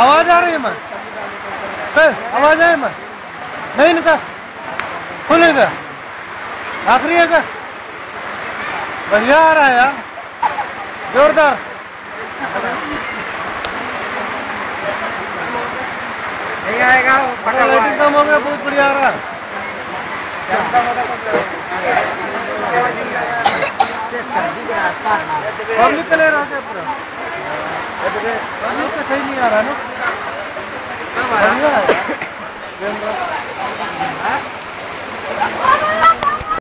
आवाज आ रही है मैं, आवाज आए मैं नहीं निकाल खुलेगा आखिरी है क्या? बढ़िया आ रहा है यार, जोरदार। नहीं आएगा, लाइटिंग कम हो गया, बहुत बढ़िया आ रहा है। पब्लिक का ले रहा है पूरा, पब्लिक का सही नहीं आ रहा ना, बढ़िया है।